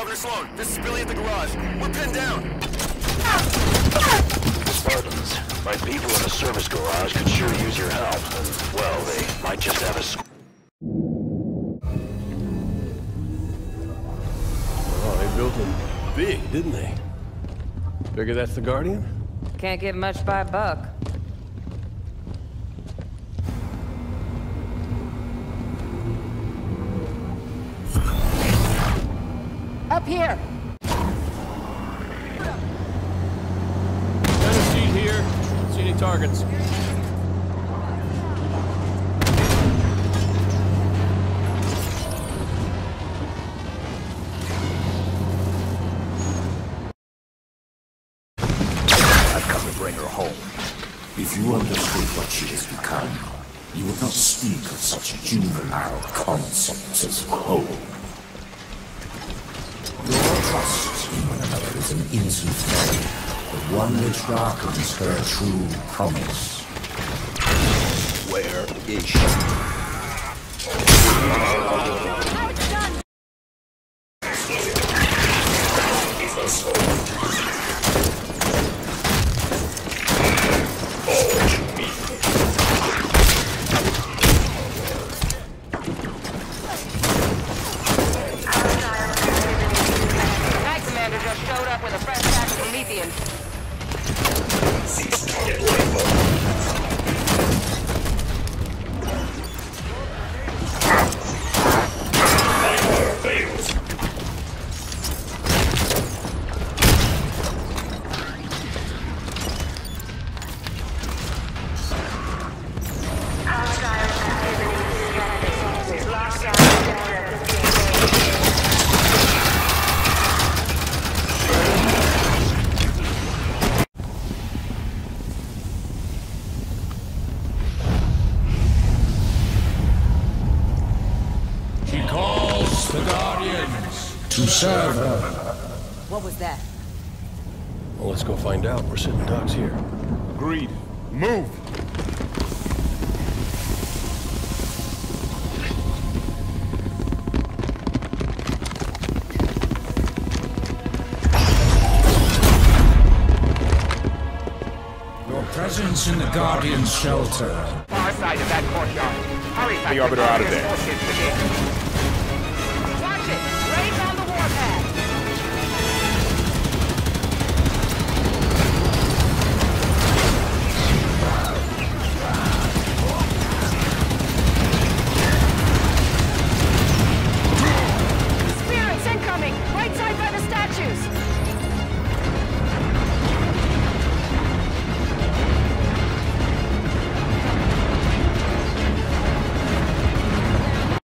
Governor Sloan, this is Billy at the garage. We're pinned down. Spartans, my people in the service garage could sure use your help. Well, they might just have a... Oh, they built them big, didn't they? Figure that's the Guardian? Can't get much by a buck. Up here! Got a seat here. Don't see any targets. I've come to bring her home. If you understood what she has become, you would not speak of such juvenile concepts as home. Your trust in one another is an innocent thing, but one which darkens her true promise. Where is she? Night Commander just showed up with a fresh batch of Prometheans. She calls the Guardians to serve her. What was that? Well, let's go find out. We're sitting ducks here. Agreed. Move! Your presence in the Guardian's shelter Far side of that courtyard. Hurry, The Arbiter out of there. Watch it! Raise on the warpath!